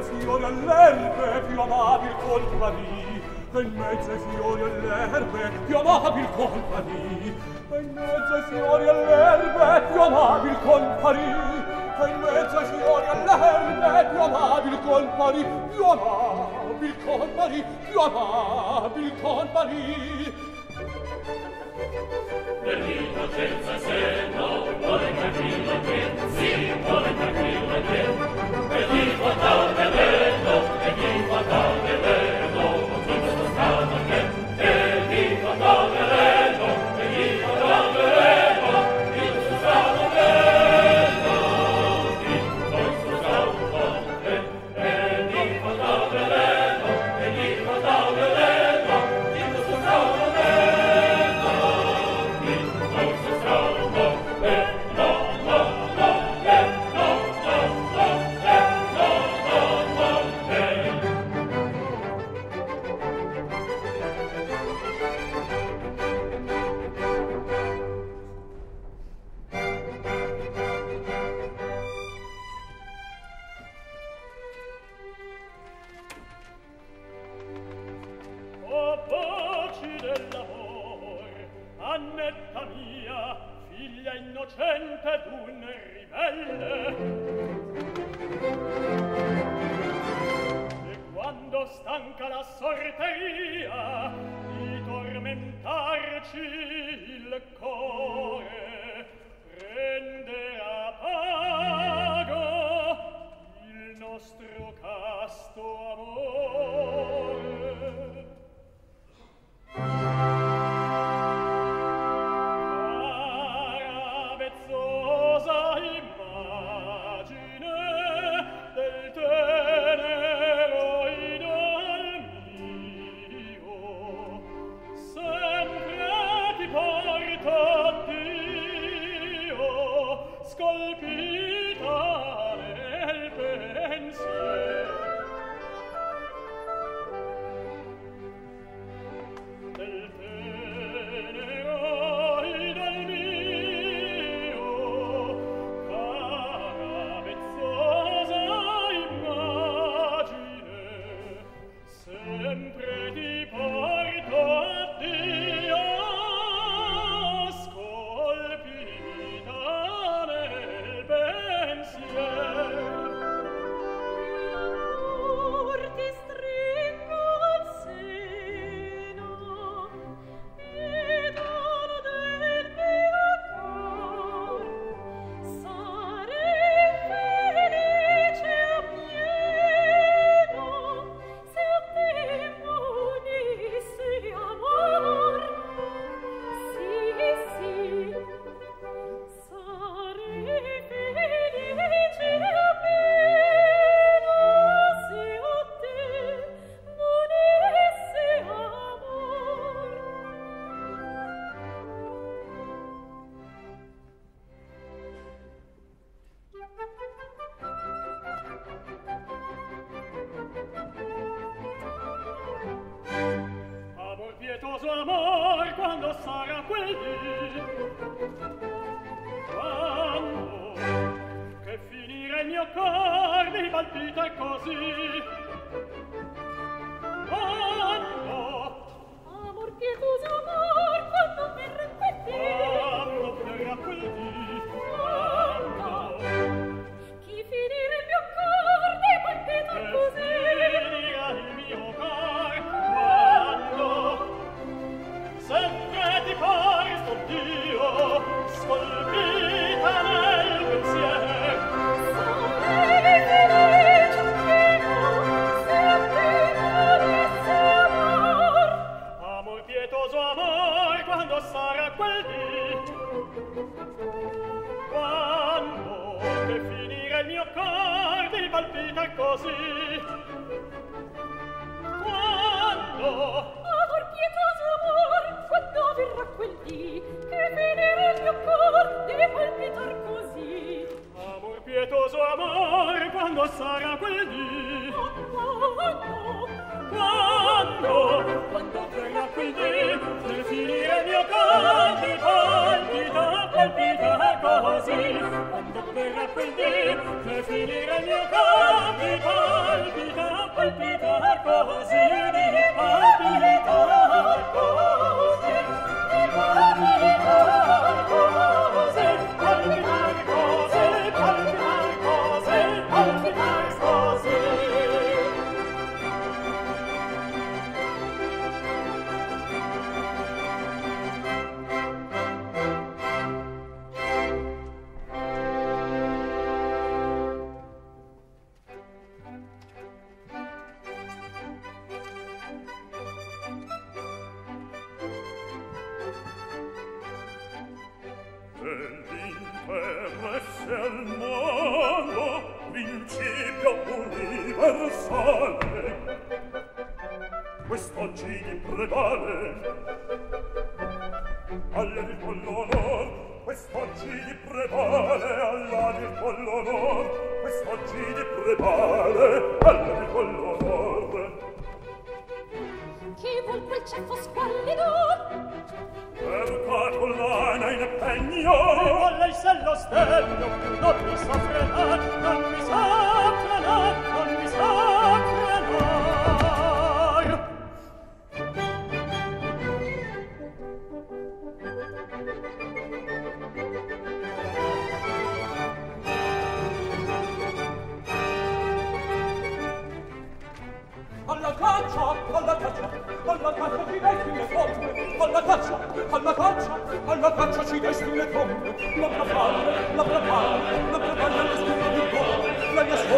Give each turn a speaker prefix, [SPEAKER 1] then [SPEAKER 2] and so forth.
[SPEAKER 1] fiori all'erbe più amabil compagni, e in mezzo ai fiori all'erbe più amabil compagni, e in mezzo ai fiori all'erbe più amabil compagni, e in mezzo ai fiori all'erbe più amabil compagni, più amabil compagni, più amabil compagni.
[SPEAKER 2] Per l'innocenza se no vuole capirlo che sì, vuole capirlo che e chi fa tal veleno e chi fa tal veleno chi sto stato che e chi fa tal veleno e chi fa tal veleno chi sto stato veleno chi sto stato e chi fa tal veleno e chi fa tal veleno chi sto stato
[SPEAKER 3] Annetta mia, figlia innocente d'un ribelle. E quando stanca la sorteria di tormentarci il core, prende a pago il nostro casto amore. Scolpita nel pensiero del tenero idol mio, cara vezzosa immagine, sempre ti porto a Dio. Pietoso amor, quando sarà quel dì, quando che finire il mio cor mi palpita così, quando amor pietoso amor, quando verrà quel dì, quando verrà quel dì, quando chi finire il mio cor mi palpita così, finirà il mio cor, quando sempre ti pare sto Dio, scolpita nel pensier. Sarei felice pieno, se ti volesse amor. Amor pietoso amor, quando sarà quel dì, quando che finire il mio cor mi palpita così, quando amor pietoso amor, quando verrà quel dì, che finire il mio cor di palpitar così. Amor pietoso amor, quando sarà quel dì, quando verrà quel dì, che finire il mio cor di palpita così. Quando verrà quel dì, che finire il mio cor di palpita palpitar così, di palpitar così, di palpitar così, palpitar così, palpitar così, palpitar così.
[SPEAKER 1] Dell'interesse al mondo, principio universale, quest'oggi gli prevale, alla di l'onor, quest'oggi gli prevale, alla di l'onor, quest'oggi gli prevale, alla di l'onor.
[SPEAKER 3] Chi vuol quel ceffo squallido?
[SPEAKER 1] Perca collana in pegno,
[SPEAKER 3] E volle il sello stegno, non mi sa frenar, non mi sa frenar, non mi sa frenar.
[SPEAKER 1] alla caccia, alla caccia, alla caccia ci desti le tombe, alla caccia, alla caccia, alla caccia ci desti le tombe, la propaganda, la propaganda, la propaganda, la propaganda, la propaganda,